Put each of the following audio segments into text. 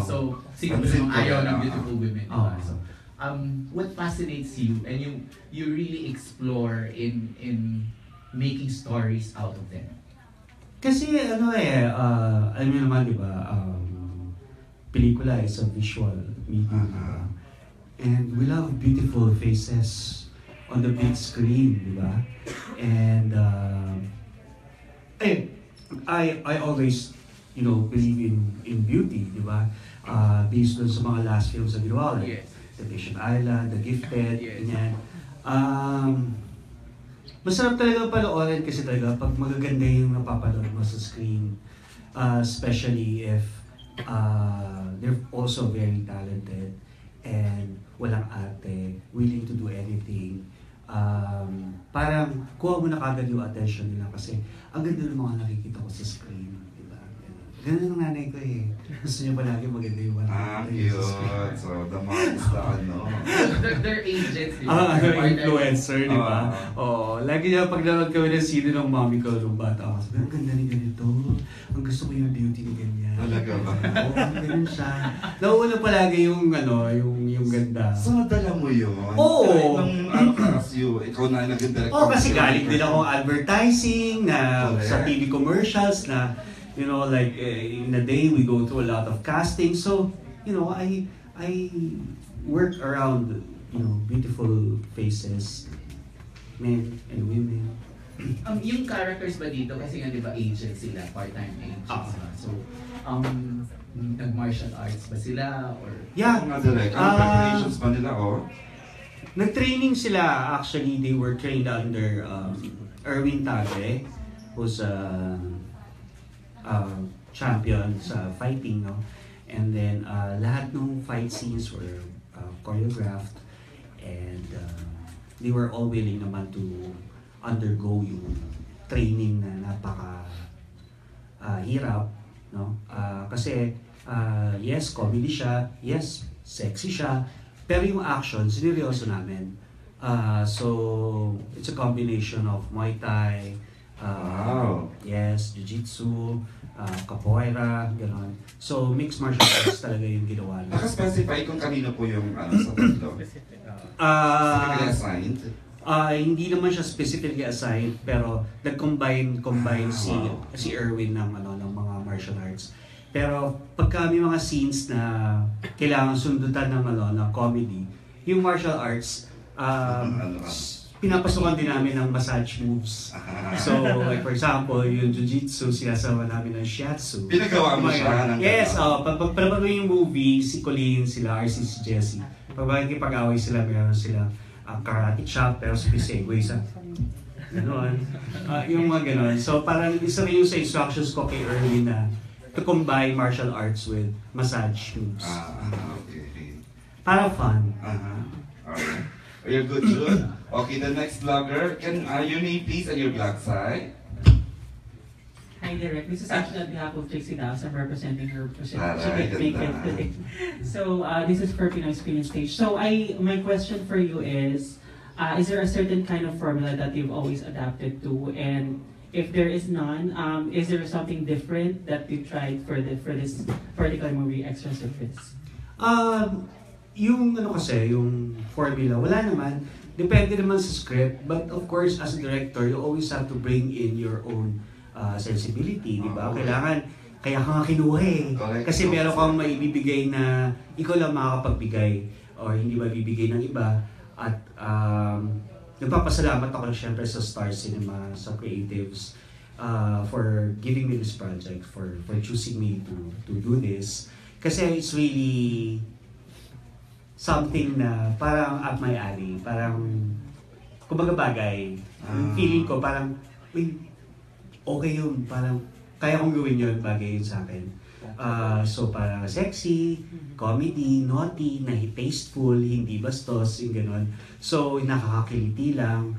So, siguro yung ayaw ng beautiful women, diba? So, what fascinates you and you really explore in making stories out of them? Kasi ano alam niyo naman, di ba, pelikula is a visual medium, diba? And we love beautiful faces on the big screen, di ba? And I always, believe in beauty, di ba? Based on sa mga last films na ginawa, like Temptation Island, The Gifted, ganyan. Masarap talaga panoorin kasi talaga pag magaganda yung napapanood mo sa screen. Especially if they're also very talented and walang ate, willing to do anything. Parang kuha mo na kagad yung attention nila kasi ang ganda ng mga nakikita ko sa screen. Ganun ang nanay ko eh. Gusto niya palagi maganda yung mga cute. So, the mom is the ano. They're agents, di ba? Influencer, di ba? Oo. Lagi niya pag nanood kami ng sino ng mami ko nung bata ako. Sabi, ang ganda ni ganito. Ang gusto ko yung beauty ni ganyan. Talaga ba? Oo, ganun siya. Nauuna palagi yung ganda. So, nadala mo yun? Oo. Ikaw na nag-direct. Oo, kasi galing din ako advertising na sa TV commercials na like in a day we go through a lot of casting. So, I work around beautiful faces, men and women. Yung characters ba dito kasi nga 'di ba agents sila, part-time agents ba? So, nag-martial arts ba sila or direct preparations ba nila Nag-training sila. Actually, they were trained under Erwin Tabe, who's champion sa fighting, no? And then lahat ng fight scenes were choreographed and they were all willing naman to undergo yung training na napaka hirap, no? Kasi yes, comedy siya, yes, sexy siya, pero yung action, sineryoso namin. So it's a combination of Muay Thai, yes, Jiu-Jitsu, Capoeira, gano'n. So, mixed martial arts talaga yung ginawa nila. Naka-specify kung kanino po yung sa tatlo? Specifically assigned? Hindi naman siya specifically assigned, pero nag-combine si Erwin ng mga martial arts. Pero pagka may mga scenes na kailangan sundutan ng comedy, yung martial arts, pinapasukan din namin ng massage moves. So, like for example, yung Jiu-Jitsu, sinasama namin ng Shiatsu. Pinagawa mo siya? Yes, pag yung movie, si Colleen, sila RC, si Jessie. Pag makikipag-away sila, meron silang karate chop, pero sumisegway sa gano'n. Yung mga gano'n. So, parang isa rin yung sa instructions ko kay Erwin na to combine martial arts with massage moves. Okay. Para fun. Alright. You're good. Okay, the next vlogger. Can your name please and your vlog side? Hi, Derek. This is actually on behalf of Trixie Daos. I'm representing her because she Alright, can't make it today. So this is for Pinoy Screen and Stage. So my question for you is there a certain kind of formula that you've always adapted to? And if there is none, is there something different that you tried for this particular movie, Extra Surface? Yung yung formula, wala naman. Depende naman sa script. But of course, as a director, you always have to bring in your own sensibility, di ba? Kaya ka nga kinuha eh. Kasi meron kang maibibigay na ikaw lang makakapagbigay or hindi mabibigay ng iba. At nagpapasalamat ako syempre sa Star Cinema, sa creatives, for giving me this project, for choosing me to do this. Kasi it's really something na parang up my alley, parang kumbaga bagay. Feeling ko parang, okay yun, parang kaya kong gawin yun, bagay yun sa akin. So parang sexy, comedy, naughty, tasteful, hindi bastos, yung gano'n. So nakakakiliti lang.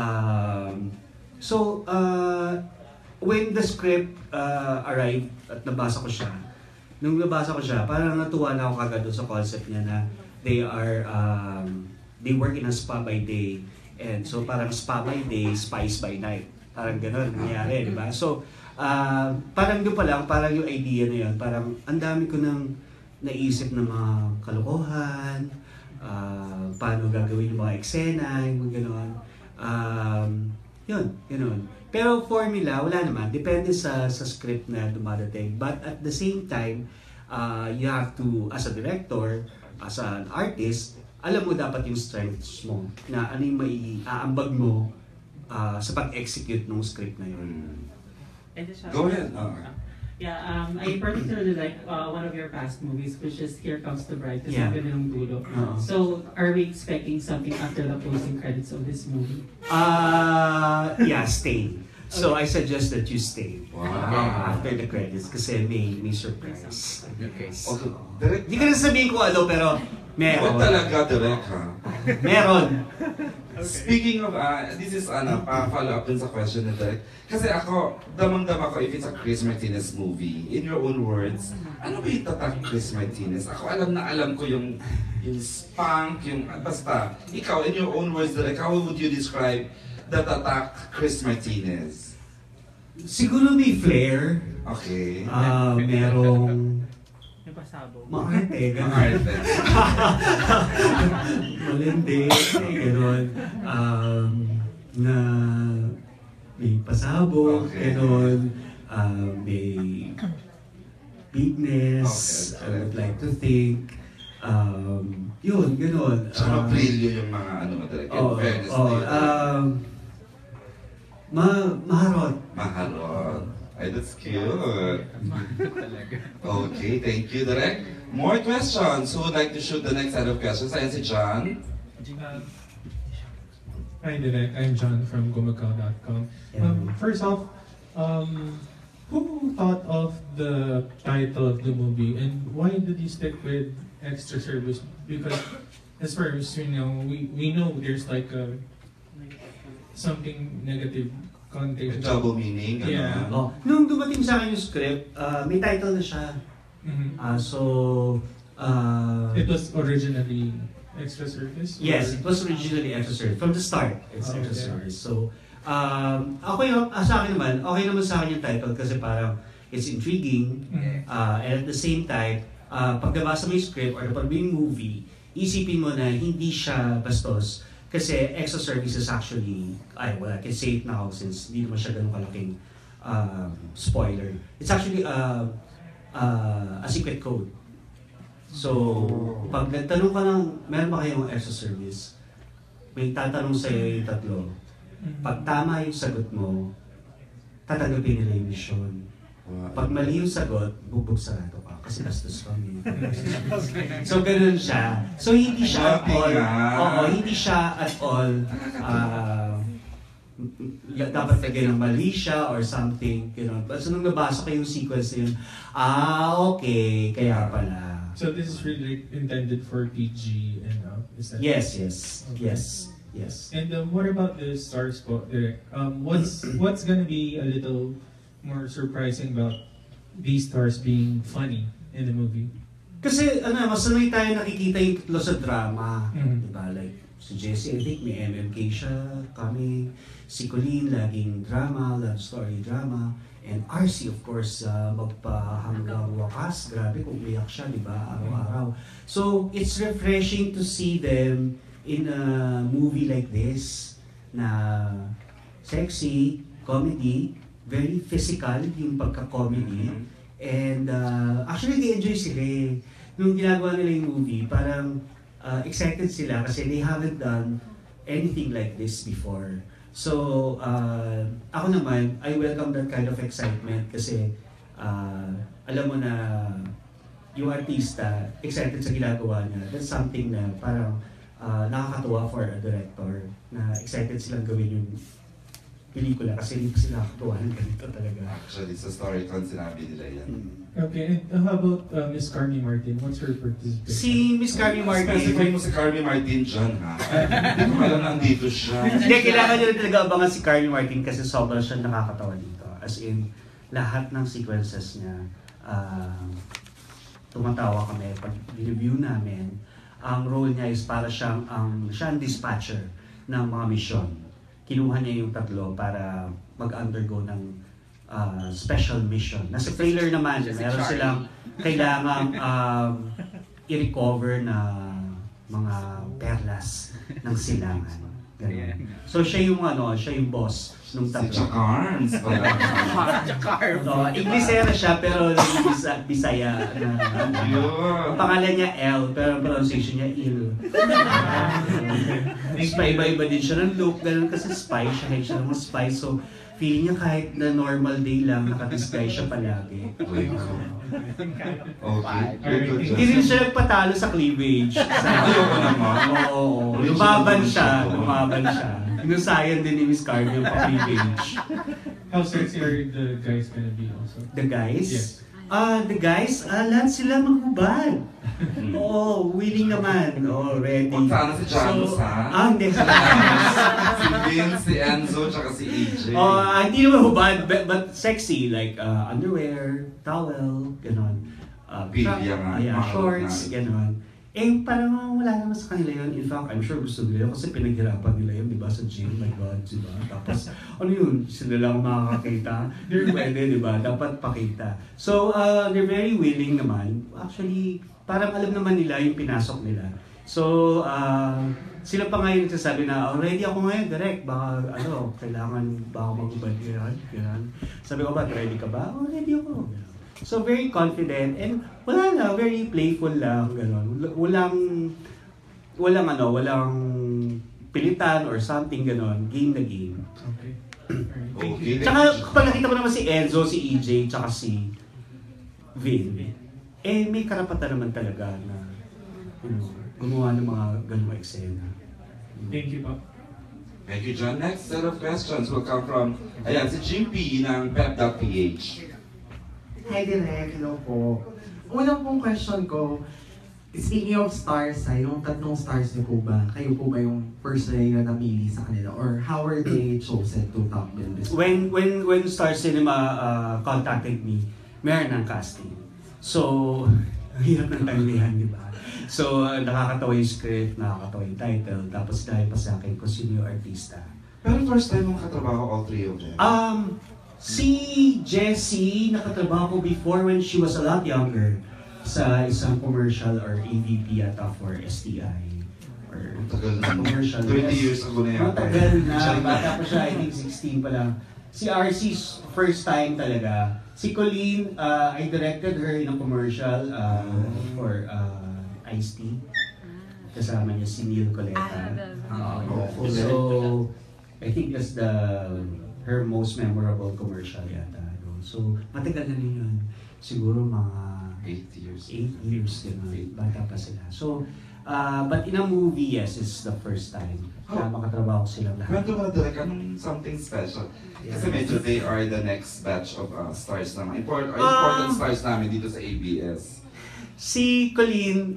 When the script arrived at nabasa ko siya, nung nabasa ko siya, parang natuwa na ako kagad sa concept niya na they work in a spa by day. And so parang spa by day, spice by night. Parang gano'n nangyari, di ba? So, parang doon pa lang, parang yung idea na yun, parang ang dami ko nang naisip ng mga kalokohan, paano gagawin yung mga eksena, yung mga gano'n. Yun, gano'n. Pero formula, wala naman. Depende sa script na dumadating. But at the same time, you have to, as a director, as an artist, alam mo dapat yung strengths mo, na ano yung maiaambag mo sa pag-execute ng script na yun. Go ahead. Yeah, I particularly like one of your past movies, which is Here Comes the Bride, kasi Yeah. ng dulo. So, are we expecting something after the closing credits of this movie? Yeah, stay. So I suggest that you stay after the credits kasi may surprise. Okay. Okay. Direct. Hindi ka na sabihin ko ano, pero meron. Huwag talaga, direct ha. Meron. Speaking of, this is follow up dun sa question ni Direk. Kasi ako, damang-dama ko if it's a Chris Martinez movie, in your own words, ano ba yung tatak Chris Martinez? Ako alam ko yung spunk, yung basta. Ikaw, in your own words, Direk, how would you describe the tatak Chris Martinez? Siguro may flair. Okay. Merong May pasabog. maarte, gano'n. Arte. Malindi, gano'n. Na may pasabog, Okay. gano'n. May bigness, Okay, I would like to think. Yun, gano'n. Tsaka brilyo yung mga ano mo, Direk. In fairness to you. Maharot. Maharot. Ay, that's cute. Okay, thank you, Direk. More questions. Who would like to shoot the next set of questions? Ayan si John. Hi, Direk. I'm John from gumakaw.com. First off, who thought of the title of the movie and why did you stick with extra service? Because as far as we know there's like something negative connotation. Double meaning. Ano? Yeah. Nung dumating sa akin yung script, may title na siya. Mhm. It was originally extra service? Yes, it was originally extra service. From the start, it's extra service. So, sa akin naman, okay naman sa akin yung title kasi parang it's intriguing. Mhm. And at the same time, pag nabasa mo yung script or pag yung movie, isipin mo na hindi siya bastos. Kasi extra service is actually, I can say it now since hindi naman siya ganun kalaking spoiler. It's actually a secret code. So, pag nagtanong ka ng, meron ba kayong extra service? May tatanong sa'yo yung tatlo. Pag tama yung sagot mo, tatanggapin nila yung mission. Pag mali yung sagot, bubugsarado ka. Kasi bastos kami. So, ganun siya. So, hindi siya at all, hindi siya at all, dapat lagyan ng mali siya or something, you know. So, nung nabasa ko yung sequence na yun, okay, kaya pala. So this is really intended for PG and is that? Yes. Okay. Yes. And what about the stars po, Direk? What's gonna be a little more surprising about these stars being funny in the movie? Kasi masanay tayo nakikita yung tatlo sa drama. Mhm. Diba? Like, si Jessie, I think may MMK siya, kami. Si Colleen, laging drama, love story drama. And RC, of course, magpahanggang wakas. Grabe kung umiyak siya, di ba? Araw-araw. So, it's refreshing to see them in a movie like this na sexy, comedy, very physical yung pagka-comedy. And actually, they-enjoy sila eh. Nung ginagawa nila yung movie, parang excited sila kasi they haven't done anything like this before. So, ako naman, I welcome that kind of excitement kasi alam mo na yung artista, excited sa ginagawa niya. That's something na parang nakakatuwa for a director na excited silang gawin yung pelikula kasi hindi pa sila nakakatuwa ng ganito talaga. Actually, sa Storycon sinabi nila yan. Okay, and how about Miss Carmi Martin? What's her participation? Si Miss Carmi Martin, Specify mo si Carmi Martin dyan, ha? Hindi ko alam na andito siya. hindi, kailangan nyo rin talaga abangan si Carmi Martin kasi sobrang siya nakakatawa dito. As in, lahat ng sequences niya, tumatawa kami. Pag review namin, ang role niya is para siyang siya ang dispatcher ng mga mission. Kinuha niya yung tatlo para mag-undergo ng special mission. Nasa trailer naman, meron silang kailangang i-recover na mga perlas ng silangan. Ganun. So siya yung boss nung Si tatlo. Jacarms pala. Inglesera siya pero Bisaya. Ang pangalan niya L pero ang pronunciation niya Il. Iba-iba din siya ng look, ganun kasi spy siya, kahit siya naman spy. So feeling niya kahit na normal day lang, nakadisguise siya palagi. Okay. Good. Hindi rin siya nagpatalo sa cleavage. Ayoko naman. Oo. Lumaban siya. Inusayan din ni Miss Carmen yung pa-cleavage. How sexy are the guys gonna be also? The guys? Yes. The guys, lahat sila maghubad. Oo, willing naman. Ready. Kung sana si Janus, ha? Hindi. Si Vince, si Enzo, tsaka si AJ. Hindi naman hubad, but sexy. Like underwear, towel, gano'n. Pilya nga. Shorts, gano'n. Parang wala naman sa kanila yun. In fact, I'm sure gusto nila kasi pinaghirapan nila yun, di ba? Sa gym, my God, di ba? Tapos, sila lang makakakita. They're pwede, di ba? Dapat pakita. So, they're very willing naman. Actually, parang alam naman nila yung pinasok nila. So, sila pa ngayon nagsasabi na, ready ako ngayon, direct. Baka, kailangan ba ako mag-ubad yan? Sabi ko ba, ready ka ba? Ready ako. So very confident and wala na, very playful lang, gano'n. Walang pilitan or something gano'n. Game na game. Okay. Okay. Tsaka kapag nakita mo naman si Enzo, si EJ, tsaka si Vin, may karapatan naman talaga na gumawa ng mga gano'ng eksena. Thank you, po. Thank you, John. Next set of questions will come from, si Jim P. ng pep.ph. Hi, Direk. Hello po. Unang pong question ko, speaking of stars, yung tatlong stars niyo po ba, kayo po ba yung personally na namili sa kanila? Or how were they chosen to top bill this? When Star Cinema contacted me, meron ng casting. So, ang hirap ng tanglihan, di ba? So, nakakatawa yung script, nakakatawa yung title, tapos dahil pa sa akin kung sino yung artista. Pero first time mong katrabaho all three of them? Si Jessie, nakatrabaho ko before when she was a lot younger sa isang commercial or AVP yata for STI. Or tagal na. Commercial. 20 years ago na yata. Matagal na. Bata pa siya, I think 16 pa lang. Si RC's first time talaga. Si Colleen, I directed her in a commercial for Ice Tea. Kasama niya si Neil Coleta. So, I think that's her most memorable commercial yata. So, matagal na rin yun. Siguro mga 8 years. 8 years, gano'n. Bata pa sila. So, but in a movie, yes, it's the first time na makatrabaho silang lahat. Kwento mo na direct, anong something special? Kasi medyo they are the next batch of stars naman. Important stars namin dito sa ABS. Si Colleen,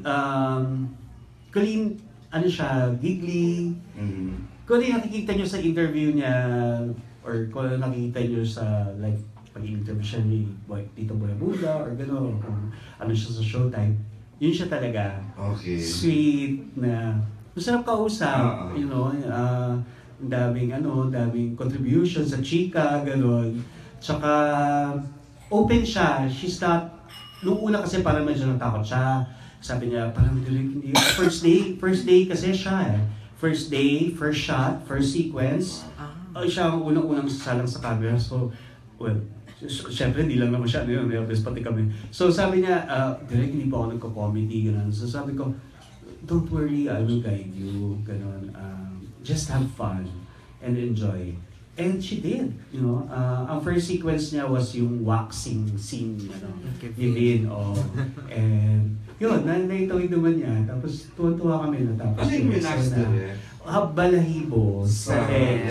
ano siya, giggly. Kung nakikita nyo sa interview niya, or kung nakikita nyo sa live pag-interview siya ni Tito Boy Buda, or gano'n, kung ano siya sa Showtime, yun siya talaga. Okay. Sweet na, masarap kausap, daming contribution sa chika, gano'n. Tsaka, open siya. She's not, nung una kasi parang medyo natakot siya. Sabi niya, parang hindi, first day kasi siya eh. First day, first shot, first sequence. Siya ang unang-unang sasalang sa camera. So, well, syempre hindi lang naman siya, nervous pati kami. So sabi niya, direct hindi pa ako nagko-comedy, gano'n. So sabi ko, don't worry, I will guide you, gano'n. Just have fun and enjoy. And she did, ang first sequence niya was yung waxing scene, ni Lynn, and yun, naitawid naman niya. Tapos tuwan-tuwa kami na tapos. Ano yung relax na rin? Balahibo sa ex.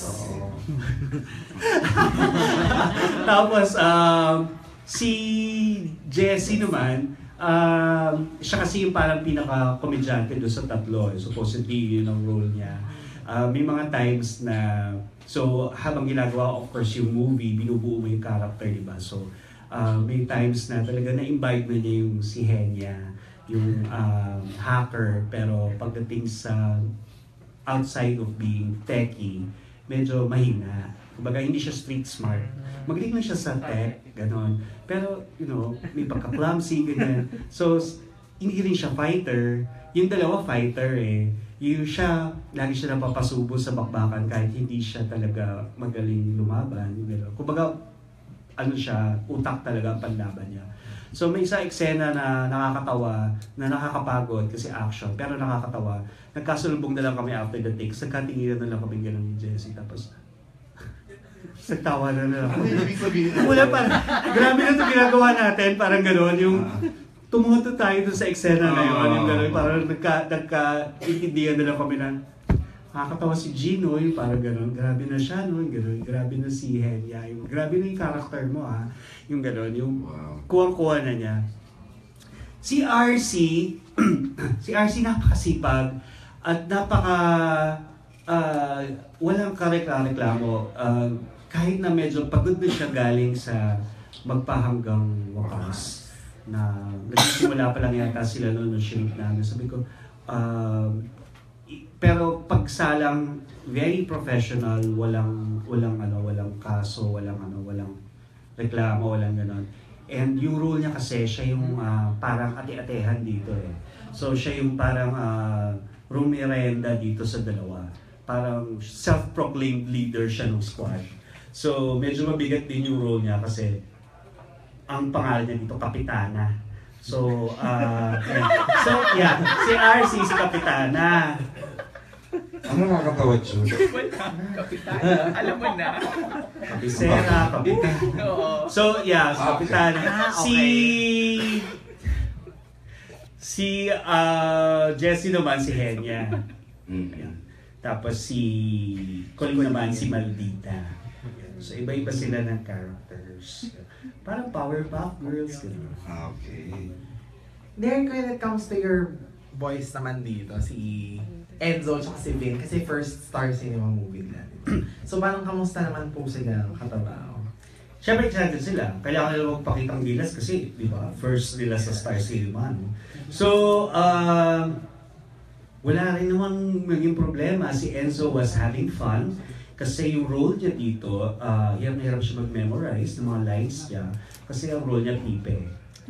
Tapos, si Jessie naman, siya kasi yung parang pinaka-komedyante doon sa tatlo. Supposedly, yun ang role niya. May mga times na, so habang ginagawa, of course, yung movie, binubuo mo yung character, diba? So, may times na talaga na-invite na niya yung si Henya, yung hacker, pero pagdating sa outside of being techie, medyo mahina. Kumbaga, hindi siya street smart. Magaling lang siya sa tech, gano'n. Pero, may pagka-clumsy, ganyan. So, hindi rin siya fighter. Yung dalawa fighter eh. Lagi siya napapasubo sa bakbakan kahit hindi siya talaga magaling lumaban. Gano'n. Kumbaga, utak talaga ang panlaban niya. So may isa eksena na nakakatawa, na nakakapagod kasi action, pero nakakatawa. Nagkasulubong na lang kami after the takes, nagkatinginan na lang kami gano'n ni Jessie, tapos nagtawa na lang. Ano yung ibig sabihin? Wala parang, grabe na ito ginagawa natin, parang gano'n, yung tumuto tayo dun sa eksena na yun, yung gano'n, parang nagka-intindihan na lang kami na, nakakatawa si Gino, yung parang gano'n, grabe na siya, no? Gano'n, grabe na si Henya, grabe na yung character mo, yung gano'n, yung kuwang-kuwa na niya. Si RC, si RC napakasipag at walang kareklamo. Kahit na medyo pagod na siya galing sa magpahanggang wakas, na nagsimula pa lang yata sila noon no shoot namin. Sabi ko, pero pagsalang very professional, walang kaso, walang reklamo, walang ganon. And yung role niya kasi siya yung parang ate-atehan dito eh. So siya yung parang rumirenda dito sa dalawa. Parang self-proclaimed leader siya ng squad. So medyo mabigat din yung role niya kasi ang pangalan niya dito Kapitana. So yeah, si RC si Kapitana. Ano nakakatawa, Jude? Kapitan, alam mo na. Kapisera, kapitan. Oo. So, yeah, kapitan. Okay. Si Jessie naman, si Henya. Ayan. Tapos si Colleen naman, si Maldita. So, iba-iba sila ng characters. Parang Powerpuff Girls. Okay. Then, when it comes to your boys naman dito, si Enzo at si Vin, kasi first Star Cinema movie nila. So, parang kamusta naman po sila katabaho? Siyempre, excited sila. Kailangan nila magpakitang gilas kasi, di ba, first nila sa Star Cinema. No? So, wala rin namang maging problema. Si Enzo was having fun kasi yung role niya dito, hirap siya mag-memorize ng mga lines niya kasi ang role niya pipe.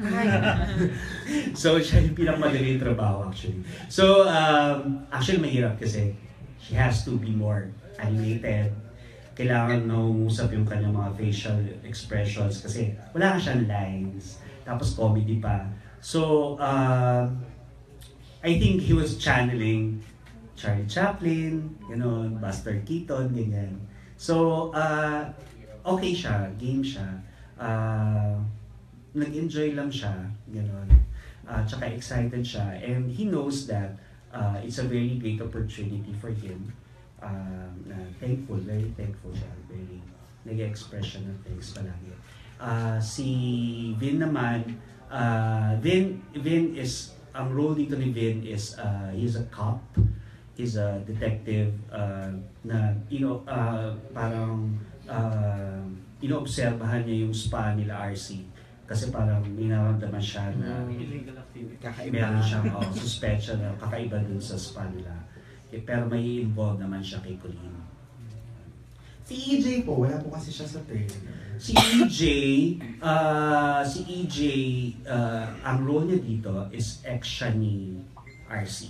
So, siya yung pinakamadaling trabaho actually. So, actually mahirap kasi she has to be more animated. Kailangan naungusap yung kanyang mga facial expressions kasi wala ka siyang lines. Tapos comedy pa. So, I think he was channeling Charlie Chaplin, Buster Keaton, ganyan. So, okay siya, game siya. Nag-enjoy lang siya, gano'n. Tsaka excited siya. And he knows that it's a very great opportunity for him. Thankful, very thankful siya. Very nag-express siya ng thanks palagi. Si Vin naman, Vin is, ang role dito ni Vin is, he's a cop. He's a detective na, parang inoobserbahan niya yung spa nila RC. Kasi parang minaramdaman siya na Illegal activity. meron siyang suspetsya na kakaiba dun sa spa nila. Pero may involved naman siya kay Colleen. Si EJ po, wala po kasi siya sa trailer. Si EJ, ang role niya dito is ex siya ni RC.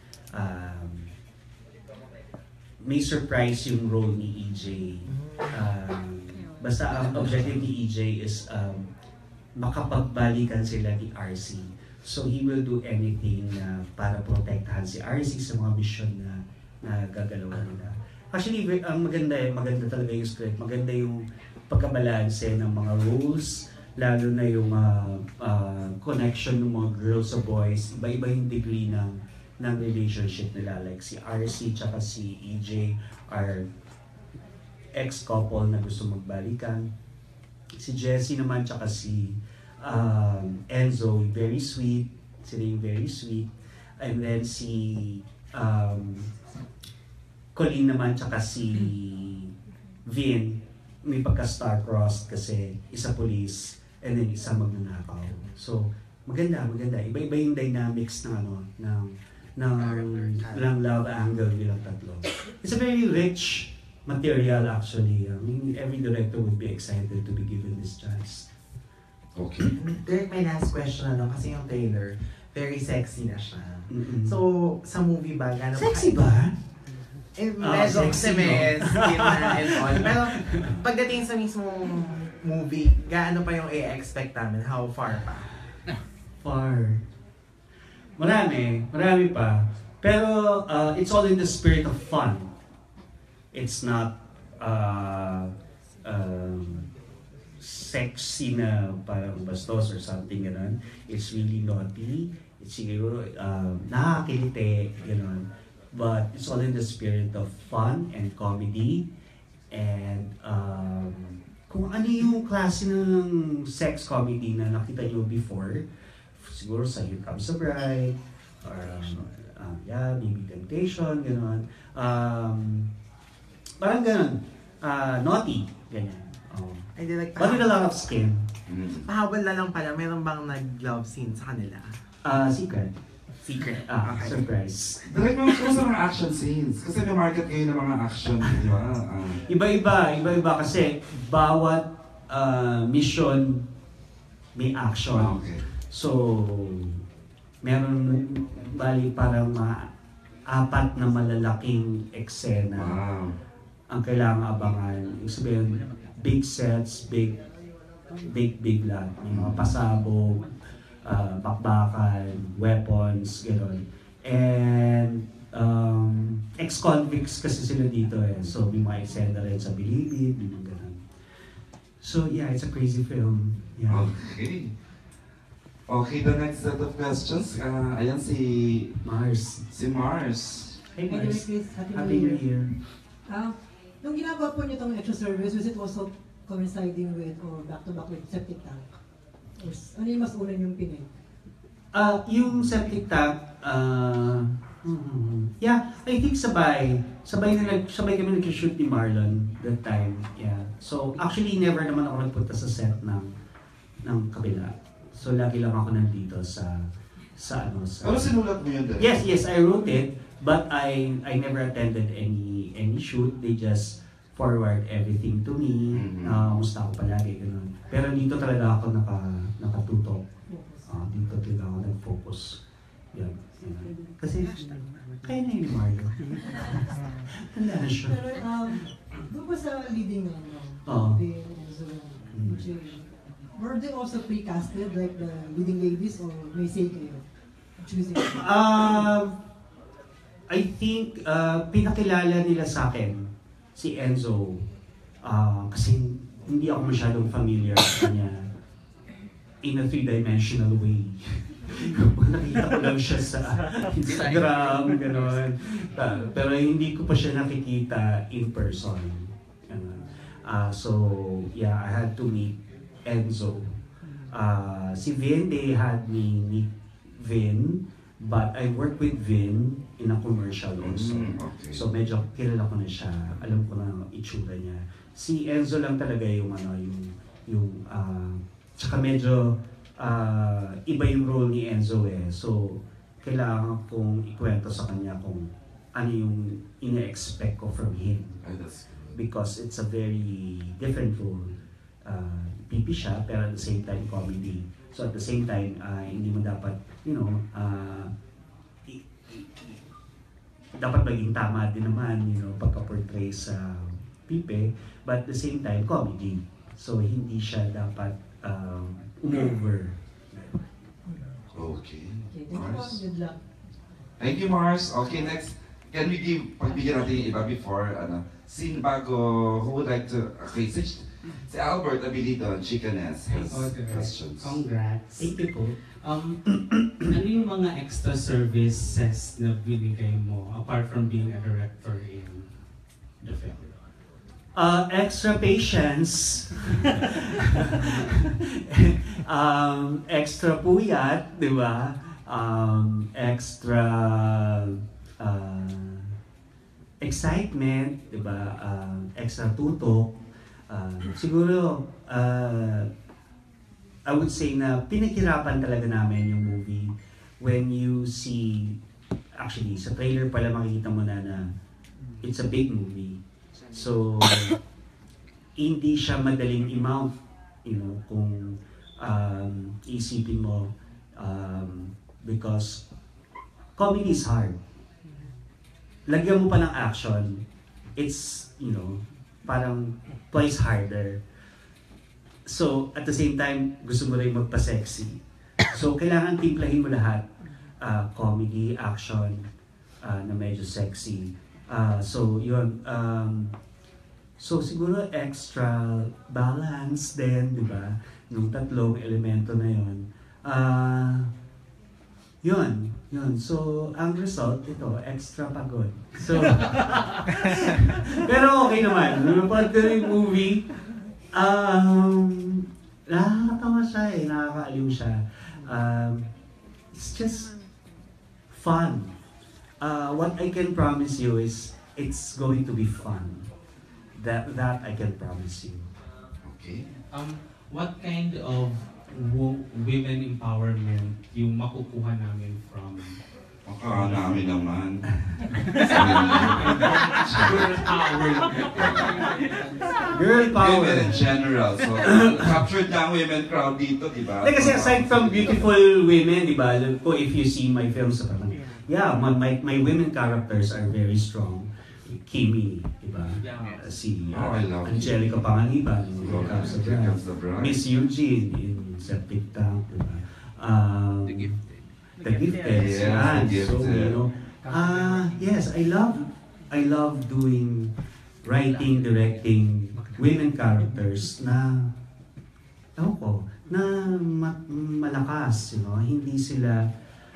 May surprise yung role ni EJ. Basta ang objective ni EJ is makapagbalikan sila ni RC. So he will do anything para protektahan si RC sa mga mission na gagalawan nila. Actually, ang maganda talaga yung script. Maganda yung pagkabalanse ng mga roles, lalo na yung connection ng mga girls sa boys. Iba-iba yung degree ng relationship nila. Like si RC tsaka si EJ are ex-couple na gusto magbalikan. Si Jessie naman tsaka si Enzo, very sweet. Sila yung very sweet. And then si Colleen naman tsaka si Vin, may pagka-star-crossed kasi isa police and then isa magnanakaw. So, maganda. Iba-iba yung dynamics ng love angle nilang tatlo. It's a very rich material actually. I mean, every director would be excited to be given this chance. Okay. Direct, my last question na lang, kasi yung trailer, very sexy na siya. Mm-mm. So, sa movie ba, gano'n Sexy ba? Medyo sexy, kasi may skin na and all. Pero, pagdating sa mismong movie, gaano pa yung i-expect namin? How far pa? Far. Marami pa. Pero it's all in the spirit of fun. It's not sexy na parang bastos or something gano'n. It's really naughty. It's siguro nakakiliti, gano'n. But it's all in the spirit of fun and comedy. And kung ano yung klase ng sex comedy na nakita nyo before, siguro sa Here Comes the Bride, or Maybe Temptation, gano'n. Parang gano'n, naughty, ganyan. I did like, But with a lot of skin. pahabol na lang pala, meron bang nag-love scene sa kanila? Secret. Secret. Okay. Surprise. Direct mo sa mga action scenes. Kasi may market kayo ng mga action, di ba? Iba-iba kasi bawat mission may action. Okay. So, meron bali parang apat na malalaking eksena Wow. ang kailangan abangan. Ibig sabihin, big sets, big lahat. May mga pasabog, bakbakan, weapons, gano'n. And ex-convicts kasi sila dito eh. So may mga eksena rin sa bilibid, mga gano'n. So yeah, it's a crazy film. Yeah. Okay. Okay, the next set of questions. Ayan si Mars. Mars. Hey Anyway, Mars. Chris, Happy New Year. Nung ginagawa po niyo itong extra service, was it also coinciding with or back-to-back with septic tank? Or ano yung mas una yung pinay? Yung septic tank, yeah, I think sabay kami nag-shoot ni Marlon that time. Yeah. So actually never naman ako nagpunta sa set ng kabila. So lagi lang ako nandito sa Pero sinulat mo yun din? Yes, I wrote it, but I never attended any shoot. They just forward everything to me. Musta ako palagi, ganun. Pero dito talaga ako nakatutok. Dito talaga ako nag-focus. Yan. Kasi, kaya na yun ni Mario. Handa na siya. Pero, doon pa sa leading were they also pre-casted, like the leading ladies, or may say kayo? Choosing? I think, pinakilala nila sa akin si Enzo. Kasi hindi ako masyadong familiar sa kanya in a three-dimensional way. Nakita ko lang siya sa Instagram, gano'n. Pero hindi ko pa siya nakikita in person. So, yeah, I had to meet Enzo. Si Vin, they had me meet Vin, but I worked with Vin in a commercial also. Okay. So medyo kilala ko na siya, alam ko na ang itsura niya. Si Enzo lang talaga yung tsaka medyo iba yung role ni Enzo eh. So kailangan kong ikwento sa kanya kung ano yung ina-expect ko from him. Because it's a very different role. Pipi siya, pero at the same time comedy. So at the same time, hindi mo dapat, dapat maging tama din naman, pagka-portray sa pipe, but at the same time, comedy. So hindi siya dapat over. Okay. Thank you po. Good luck. Thank you, Mars. Okay, next. Can we pagbigyan natin yung iba before, scene bago, who would like to, okay, si Albert Abilido, Chickanes, has questions. Congrats. Thank you po. Ano yung mga extra services na binigay mo apart from being a director in the film? Extra patience. Extra puyat, di ba? Extra excitement, di ba? Extra tutok. Siguro, I would say na pinaghirapan talaga namin yung movie when you see, actually, sa trailer pala makikita mo na it's a big movie. So, hindi siya madaling i-mount, kung isipin mo, because comedy is hard. Lagyan mo pa ng action, it's, parang twice harder. So, at the same time, gusto mo rin magpa-sexy. So, kailangan timplahin mo lahat. Comedy, action, na medyo sexy. So, yun. So, siguro extra balance din, di ba? Nung tatlong elemento na yun. Yun. So, ang result, ito, extra pagod. So, pero okay naman. Napanood ko yung movie, nakakatawa siya nakakaaliw siya. It's just fun. What I can promise you is, it's going to be fun. That I can promise you. Okay. What kind of women empowerment yung makukuha namin from Baka namin naman. girl power? Girl power. Women in general. So, captured na ang women crowd dito, di ba? Kasi aside from beautiful women, di ba? If you see my films, yeah, my women characters are very strong. Kimi, di ba? Si I love Angelica Panganiban in Here Comes the Bride. Miss Eugene in Septic Tank, di ba? The Gifted. Yes, The So, Gifted. yes, I love doing writing, directing women characters na malakas, hindi sila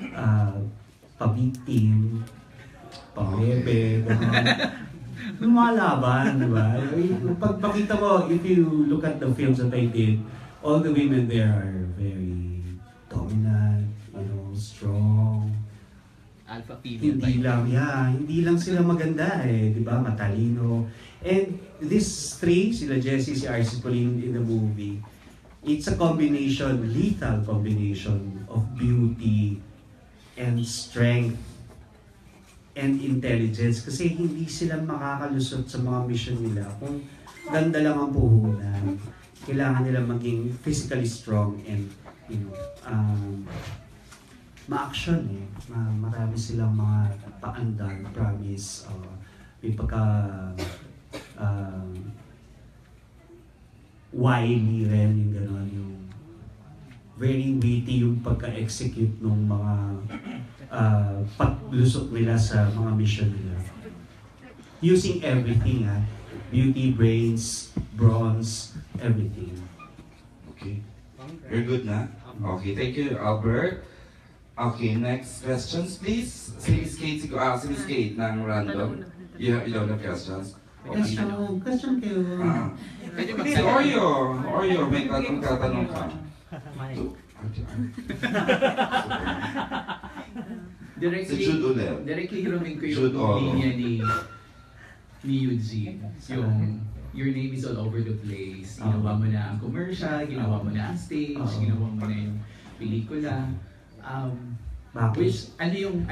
pa-victim, pa-bebe, lumalaban, di ba? Pag makita mo, if you look at the films that I did, all the women there are very dominant, strong. Alpha female. Hindi lang sila maganda di ba? Matalino. And these three, sila Jessie, si RC Pauline in the movie, it's a combination, lethal combination of beauty and strength and intelligence, kasi hindi sila makakalusot sa mga mission nila kung ganda lang ang puhunan. Kailangan nila maging physically strong and ma-action marami silang mga paandar, promise, may pagka wily rin, yung gano'n, yung very witty yung pagka-execute ng mga paglusot nila sa mga mission nila. Using everything, beauty, brains, bronze, everything. Okay. You're good na? Okay, thank you, Albert. Okay, next questions, please. Si Miss Kate, si Miss Kate ng random. You don't have questions? Okay. Question kayo. Si Oreo, may tatanong ka. Si Jude ulit. Directly hiraming ko Jude yung linya ni Eugene. Yung your name is all over the place. Ginawa mo na ang commercial, ginawa mo na ang stage, ginawa mo na yung pelikula. Which, ano yung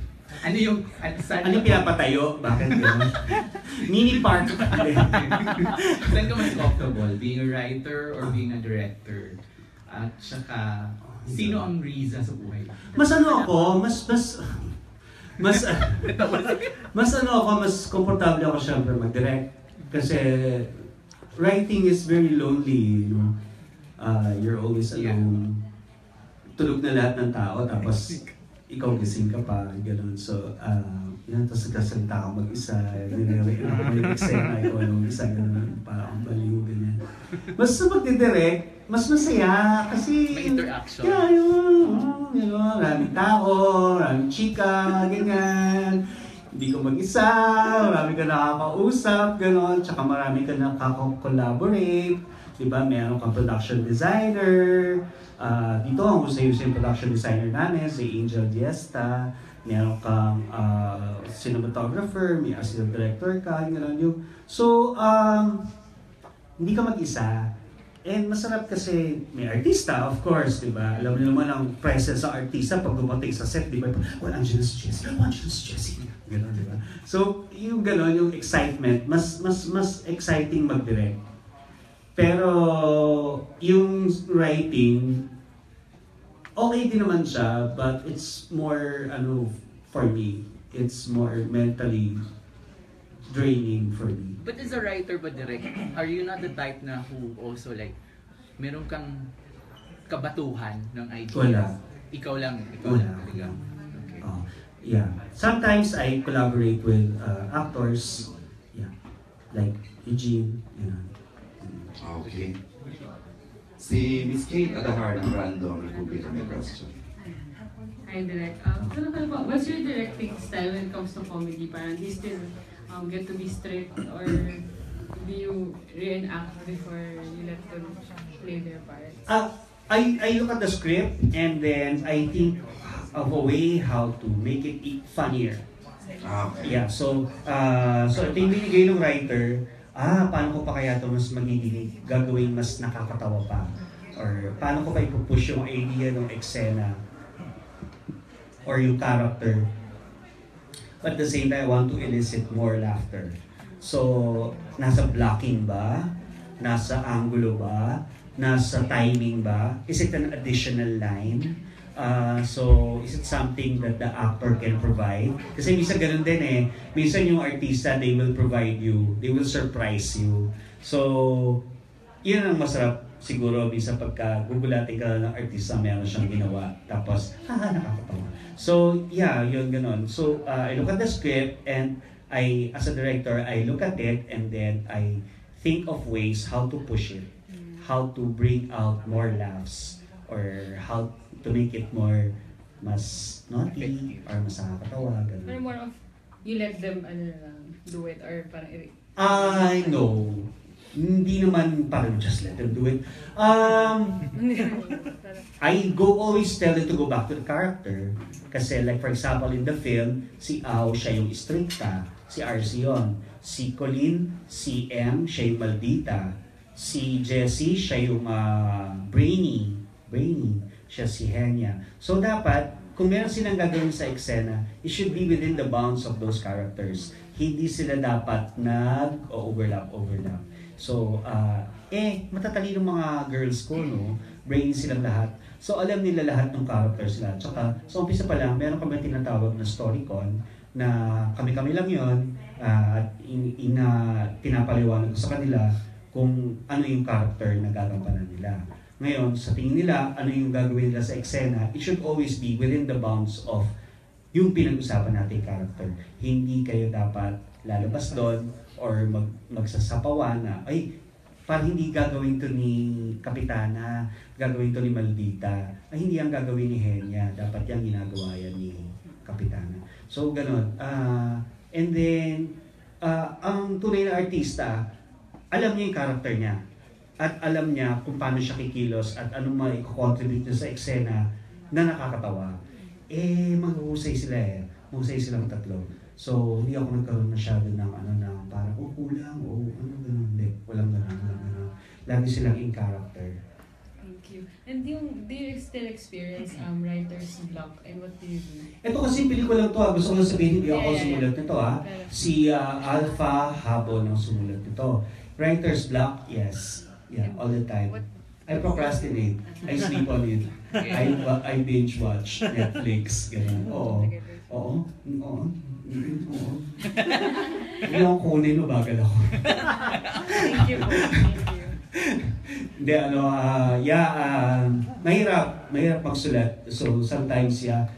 pinapatayo? Bakit gano'n? Mini part. Saan ka mas comfortable? Being a writer or being a director? At saka, sino ang Riza sa buhay? Mas komportable ako syempre mag-direct. Kasi writing is very lonely, you're always alone. Tulog na lahat ng tao, tapos ikaw gising ka pa, gano'n. So, tapos nagkasalita ka mag-isa, may eksena, ikaw lang isa, gano'n, parang baliw, ganyan. Mas sa magdidirect, mas masaya, kasi... May interaction. Maraming tao, maraming chika, ganyan. Hindi ka mag-isa, marami ka nakakausap, gano'n, tsaka marami ka nakaka-collaborate, diba? Meron kang production designer, dito ang usay-usay production designer namin, si Angel Diesta, meron kang cinematographer, may assistant director ka, gano'n yung. So, hindi ka mag-isa, And masarap kasi may artista, of course, di ba? Alam niyo naman ang presence sa artista pag dumating sa set, di ba? Oh, Angela si Jessie, oh, Angela si Jessie. Gano'n, di ba? So, yung gano'n, yung excitement, mas exciting mag-direct. Pero, yung writing, okay din naman siya, but it's more, for me, it's more mentally draining for me. But as a writer ba direct, are you not the type na who also like, meron kang kabatuhan ng ideas? Wala. Ikaw lang Wala. talaga. Okay. Yeah. Sometimes I collaborate with actors, yeah, like Eugene, Okay. Si Miss Kate Adahar ng Random Republic may question. Hi, Direk. What's your directing style when it comes to comedy? Parang do you still get to be strict, or do you reenact before you let them play their parts? I look at the script and then I think of a way how to make it funnier. Okay. Yeah, so ito yung binigay ng writer, paano ko pa kaya ito mas magiging gagawin mas nakakatawa pa? Or paano ko pa ipupush yung idea ng eksena or yung character? But at the same time, I want to elicit more laughter. So, nasa blocking ba? Nasa angulo ba? Nasa timing ba? Is it an additional line? So, is it something that the actor can provide? Kasi minsan ganun din eh. Minsan yung artista, they will provide you. They will surprise you. So, yun ang masarap siguro minsan pagka gugulatin ka ng artista, meron siyang ginawa. Tapos, nakakatawa. So, yeah, yun ganun. So, I look at the script and as a director, I look at it and then I think of ways how to push it. How to bring out more laughs or how to make it more mas naughty or mas nakakatawa, ganun. Pero more of, you let them do it, or parang I know. Hindi naman parang just let them do it. I always tell it to go back to the character. Kasi like for example in the film, si Au siya yung stricta, si RC yun. Si Colleen, si M, siya yung maldita. Si Jessie, siya yung brainy, siya si Henya. So dapat, kung meron silang gagawin sa eksena, it should be within the bounds of those characters. Hindi sila dapat nag-overlap. So, matatalino mga girls ko, no? Brainy silang lahat. So, alam nila lahat ng characters nila. Tsaka, sa umpisa pa lang, meron kami tinatawag na storycon na kami-kami lang yun at pinapaliwanag ko sa kanila kung ano yung character na gagampanan nila. Ngayon, sa tingin nila, ano yung gagawin nila sa eksena, it should always be within the bounds of yung pinag-usapan natin character. Hindi kayo dapat lalabas doon or magsasapawan na, parang hindi gagawin to ni Kapitana, gagawin to ni Maldita. Hindi ang gagawin ni Henya, dapat yung ginagawa yan ni Kapitana. So, ganun. And then, ang tunay na artista, alam niya yung character niya. At alam niya kung paano siya kikilos at anong mai-contribute niya sa eksena na nakakatawa. Maghuhusay sila Mahusay silang tatlo. So, hindi ako nagkaroon masyado ng parang, kulang, ganun. Hindi, walang ganun. Lagi silang in character. Thank you. And do you still experience writer's block, and what do you do? Ito kasi pelikula to gusto ko lang sabihin, hindi ako sumulat nito Si Alpha Habon ang sumulat nito. Writer's block, yes. Yeah, all the time. I procrastinate. I sleep on it. I binge watch Netflix. Ganun. Oo. Hindi ako kunin, mabagal ako. Thank you. Hindi, mahirap magsulat. So, sometimes,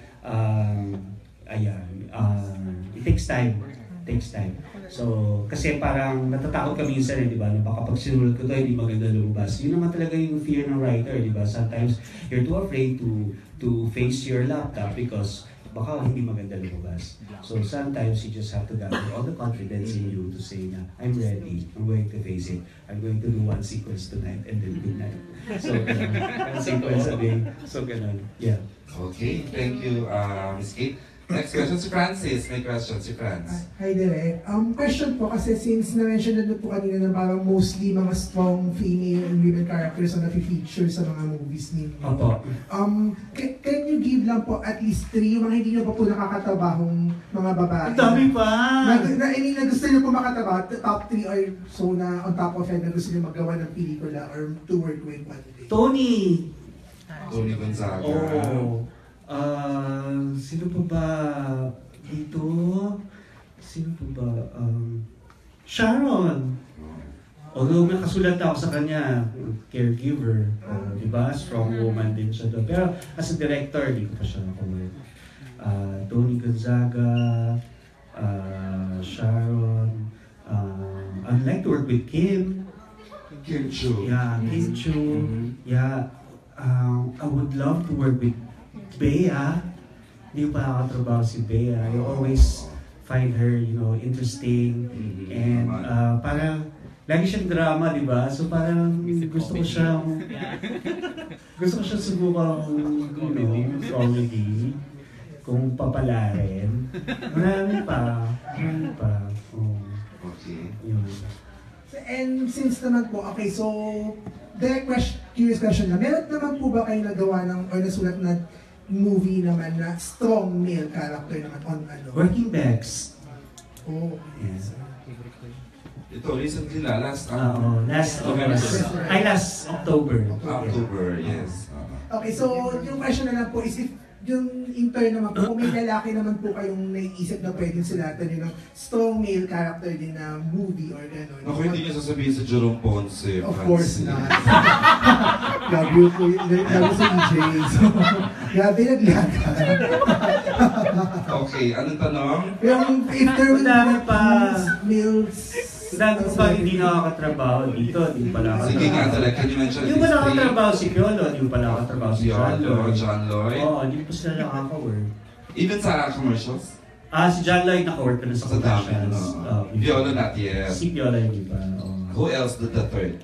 it takes time. So, kasi parang natatakot ka minsan, di ba? Na baka pag sinulat ko to, hindi maganda lumabas. Yun naman talaga yung fear ng writer, di ba? Sometimes, you're too afraid to face your laptop because baka hindi maganda lumabas. So, sometimes you just have to gather all the confidence in you to say na, I'm ready, I'm going to face it. I'm going to do one sequence tonight and then good night. So, one sequence a day. So, ganun. Yeah. Okay, thank you, Ms. Kate. Next question si Francis. May question si Franz. Hi, Direk. Question po kasi since na-mention na po kanina na parang mostly mga strong female and women characters na nafe-feature sa mga movies ninyo. Opo. Can you give lang po at least 3 yung mga hindi nyo pa po nakakatabahong mga babae? Ang dami pa! I mean, na gusto nyo po makatabaho, top 3 or so na on top of it na gusto nyo magawa ng pelikula or to work with one day? Tony! Tony Gonzaga. Oo. Sino pa ba dito? Sino pa ba? Sharon! Although may kasulat ako sa kanya, caregiver, diba? Strong woman din siya doon. Pero as a director, di ko pa siya nakulit. Tony Gonzaga, Sharon, I'd like to work with Kim. Kim Chu. Yeah, Kim Chu. Yeah, I would love to work with Bea. Hindi ko pa nakakatrabaho si Bea. I always find her, interesting. And parang, lagi siyang drama, di ba? So parang gusto ko siyang subukang, comedy. Kung papalarin. Marami pa. Oh. Okay. Yun. And since naman po, okay, so, curious question lang. Meron naman po ba kayo nagawa ng, or nasulat na movie naman na strong male character naman on ano? Working Bags. Oh. Yes. Ito, recently last October. October, yes. Okay, so yung question na lang po is if yung intern naman po, kung may lalaki naman po kayong naiisip na pwedeng sulatan yun ng strong male character din na movie or gano'n. Ako hindi niyo sasabihin sa Jerome Ponce. Of course not. Gabi po, gabi sa EJ. So, gabi naglata. Okay, anong tanong? Yung if there will be males, dahil ko pa hindi nakakatrabaho dito, hindi pala ako. Sige nga, talaga, can you mention Hindi pa nakakatrabaho si Piolo, hindi pa nakakatrabaho si John Lloyd. Oo, hindi pa sila nakaka-work. Even sa commercials? Si John Lloyd naka-work pa na sa commercials. Piolo not yet. Si Piolo hindi pa. Who else did the third?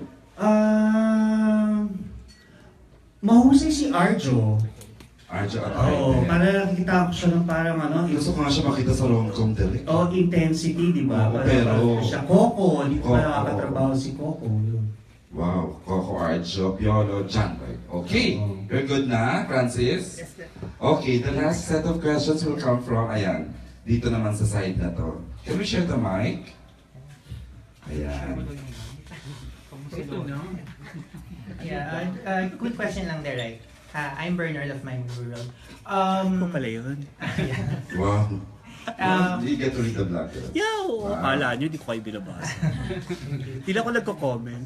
Mahusay si Arjo. Arjo at Oo, para nakikita ko siya ng parang gusto ko nga siya makita sa rom-com direct. Intensity, di ba? Pero siya, Coco, hindi pa nakakatrabaho si Coco. Yun. Wow, Coco, Arjo, Piolo, John Lloyd. Okay, you're good na, Francis? Okay, the last set of questions will come from, ayan, dito naman sa side na to. Can we share the mic? Ayan. Yeah, quick question lang there, right? I'm Bernard of My Rural. Ako pala yun. Wow. You get to read the blog. Yeah, oo. Akala nyo, di ko kayo binabasa. Hindi lang ako nagko-comment.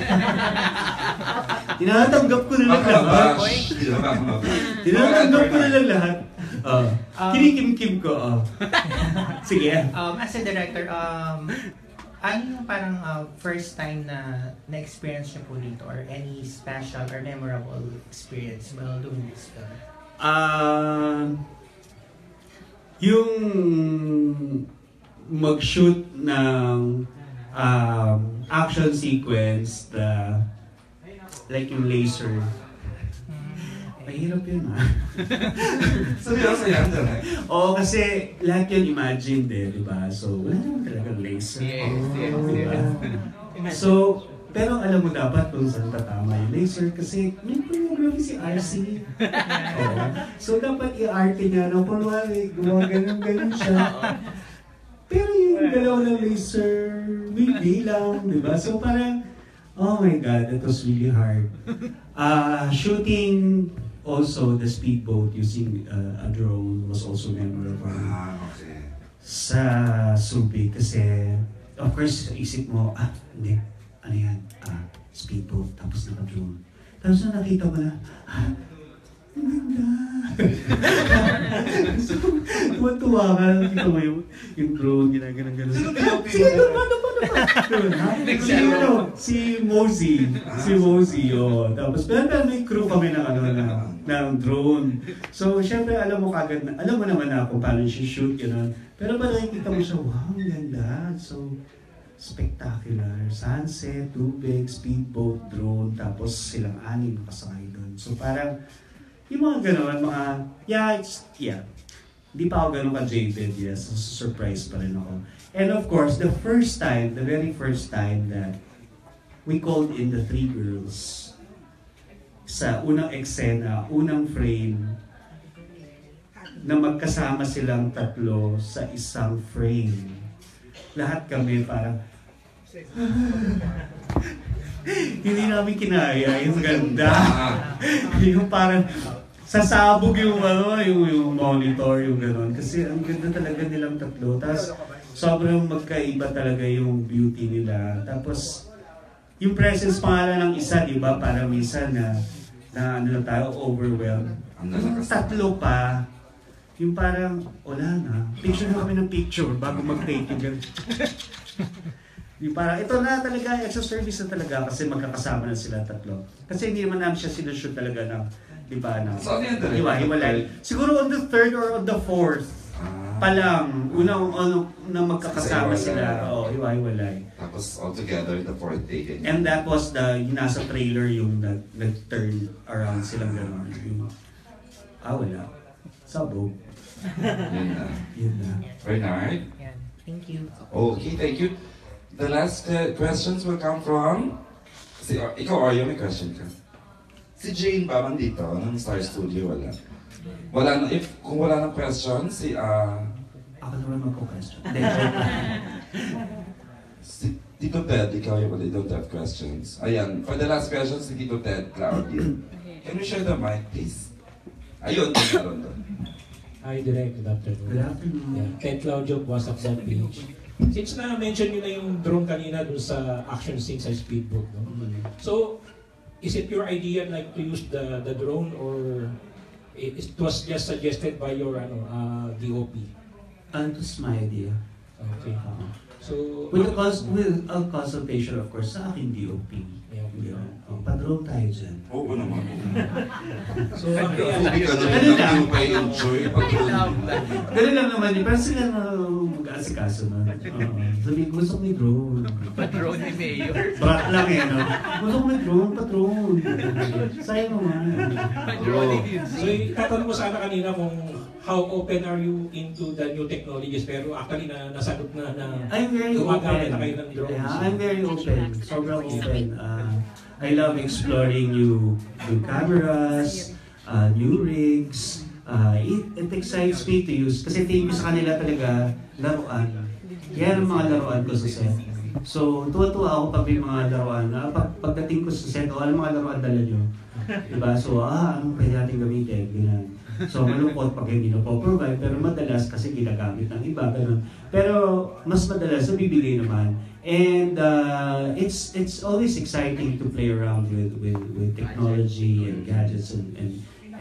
Tinatanggap ko na lang lahat. Tinatanggap ko na lang lahat. Kinikim-kim ko. Sige. As a director, ano yung parang first time na na-experience niyo po dito or any special or memorable experience while doing this film? Yung mag-shoot ng action sequence na like yung laser. Mahirap yun Seryoso yan, direct? Oo, kasi lahat yun imagined di ba? So, wala naman talagang laser. Diba? So, pero alam mo dapat kung saan tatama yung laser kasi may choreography si RC. So, dapat i-arte niya, kunwari, ganun siya. Pero yung galaw ng laser, may lang, di ba? So, parang, oh my God, that was really hard. Shooting also the speedboat using a drone was also memorable. Okay. Sa Subic kasi, of course, isip mo, hindi, ano yan, speedboat, tapos naka-drone. Tapos na nakita mo na, ang ganda. So, tuwa ka, nakita mo yung drone, ginaganon. Sige, Si Mosey. Tapos, pero may crew kami ng drone. So, syempre, alam mo naman na kung paano siya shoot, gano'n. Pero pag nakikita mo siya, wow, ang ganda. So, spectacular. Sunset, tubig, speedboat, drone, tapos silang nakasakay doon. So, parang, yung mga gano'n, Hindi pa ako ganun ka-jaded, yes. So, surprised pa rin ako. And of course, the very first time that we called in the three girls sa unang eksena, unang frame, na magkasama silang tatlo sa isang frame. Lahat kami parang hindi namin kinaya, yung ganda. Yung parang sasabog yung yung monitor, yung gano'n. Kasi ang ganda talaga nilang tatlo. Tapos sobrang magkaiba talaga yung beauty nila. Tapos yung presence pangalan ng isa, di ba? Para minsan na ano tayo, overwhelmed. Yung tatlo pa, yung parang, wala na. Picture na kami ng picture bago mag-take yung gano'n. Yung parang, ito na talaga, extra service na talaga kasi magkakasama na sila tatlo. Kasi hindi naman namin siya sinushoot talaga ng, di ba, ng hiwalay. Siguro on the third or on the fourth pa lang, unang na magkakasama sila. Oo, hiwalay. Tapos all together the fourth day. And that was yung nasa trailer yung nag-turn around silang gano'n. Wala. Sabog. Yun na. Bernard? Thank you. Okay, thank you. The last questions will come from... ikaw, Aryo, may question ka. Si Jane ba man dito, ng Star Studio, wala? Wala na, kung wala ng question, Ako naman magko-question. Si Tito Ted, ikaw yung wala, don't have questions. Ayan, for the last question, si Tito Ted, Claudia. Can we share the mic, please? Ayun, meron doon. Hi, Direk. Good afternoon. Good afternoon. Yeah. Ted Claudio, WhatsApp page. Since na-mention nyo na yung drone kanina dun sa action scene sa speedboat, no? So, is it your idea like to use the drone or it was just suggested by your DOP? It was my idea. Okay. So, with a consultation, of course, sa aking DOP. Yeah. Pa-drone tayo dyan. Oo naman. So, hindi ka naman pa i-enjoy. Ganun lang naman yun. Parang sila na mag-aasikaso na. Sabi ko, gusto ko may drone. Pa-drone ni Mayor. Brat lang no? Gusto ko may drone, pa-drone. Sayang naman. Pa-drone ni So, tatanong mo sana kanina kung how open are you into the new technologies, pero actually nasagot na I'm very gumagamit open. na kayo ng drones. Yeah, I'm very open. Sobrang open. I love exploring new cameras, new rigs. It excites me to use. Kasi thank you sa kanila talaga, laruan. Yan ang mga laruan ko sa set. So, tuwa-tuwa ako pag may mga laruan. Pagdating ko sa set, ano mga laruan dala nyo? Diba? So, anong pwede natin gamitin? Ganyan. So, malungkot pag hindi na po-provide, pero madalas kasi ginagamit ng iba. Pero mas madalas, nabibigay naman. And it's always exciting to play around with technology and gadgets and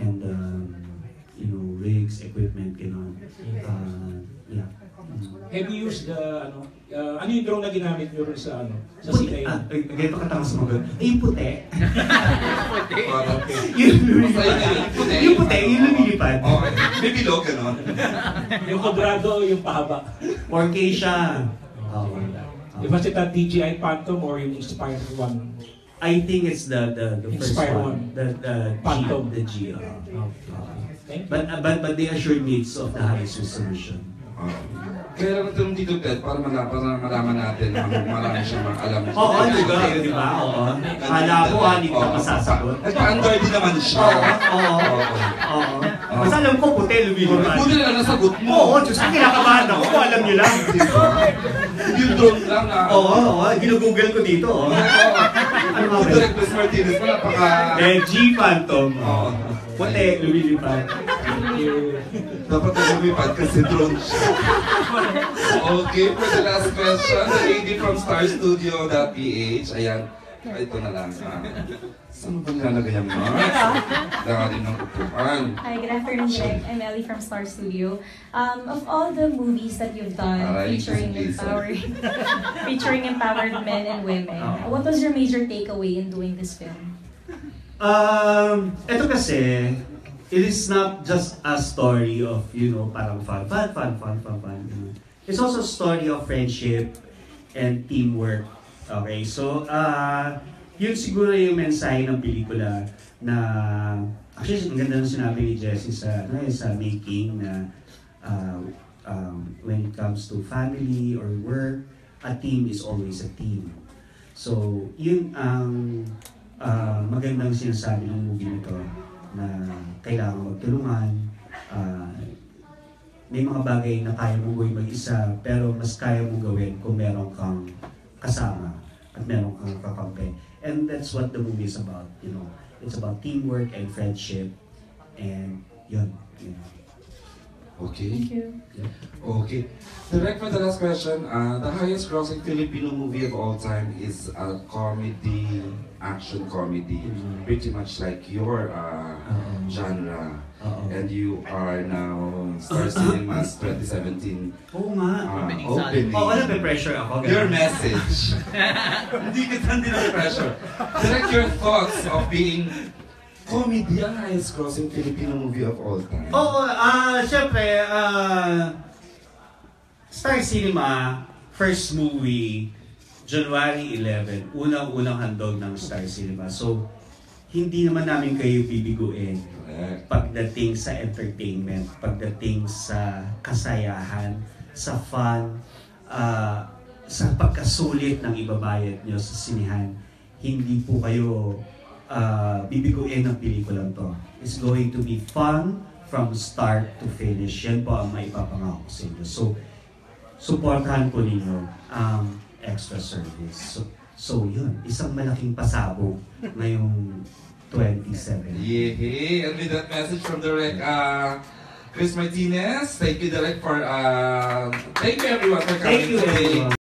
rigs, equipment, gano'n. Yeah. Have you used the ano yung drone na ginamit nyo rin sa sa CIA? Ganito katanga sa mga yung puti. Yung puti, yung lumilipad. May bilog, gano'n. Yung quadrado, yung pahaba. 4K siya. Was it a DJI Phantom or yung Inspired one? I think it's the first one. The Phantom. The G. But they assured me it's of the highest resolution. Kaya lang itong Tito Ted para malaman natin na marami siyang mga alam. Oo, di ba? Oo. Kala ko, hindi ka masasagot. Nagpa-Android din naman siya. Oo. Basta alam ko, puti, lumilipad. Puti lang nasagot mo. Oo, Diyos ko, kinakabahan ako kung alam niyo lang. Yung drone lang na. Oo, ginugoogle ko dito. Ano nga ba? Direct Chris Martinez pa, napaka... G Phantom. Puti, lumilipad. Dapat lumipad kasi drone siya. Okay, for the last question, the lady from starstudio.ph. Ayan, ito na lang. Saan ba nilalagay ang mga? Dahil ng upuan. Hi, good afternoon, Direk. I'm Ellie from Star Studio. Of all the movies that you've done featuring empowered men and women, what was your major takeaway in doing this film? Ito kasi, it is not just a story of, parang fun. It's also a story of friendship and teamwork. Okay, so, yun siguro yung mensahe ng pelikula na, actually, ang ganda ng sinabi ni Jessie sa making na when it comes to family or work, a team is always a team. So, yun ang magandang sinasabi ng movie nito na kailangan magtulungan. May mga bagay na kaya mong gawin mag-isa, pero mas kaya mong gawin kung meron kang kasama at meron kang kakampi. And that's what the movie is about, you know. It's about teamwork and friendship, and yun. Okay. Thank you. Okay. Direct for the last question, the highest grossing Filipino movie of all time is a comedy, action comedy, pretty much like your genre. And you are now Star Cinemas 2017 opening. Pressure ako. Your message. Hindi na pressure. Direct your thoughts of being comedy, ang highest grossing Filipino movie of all time. Siyempre, Star Cinema, first movie, January 11, unang handog ng Star Cinema. So, hindi naman namin kayo bibiguin pagdating sa entertainment, pagdating sa kasayahan, sa fun, sa pagkasulit ng ibabayad nyo sa sinihan. Hindi po kayo bibiguin ng pelikulang to. It's going to be fun from start to finish. Yan po ang maipapangako sa inyo. So, supportahan po ninyo ang extra service. So yun, isang malaking pasabog ngayong 27. Yay! And with that message from Direct Chris Martinez, thank you Direct for thank you everyone for coming today.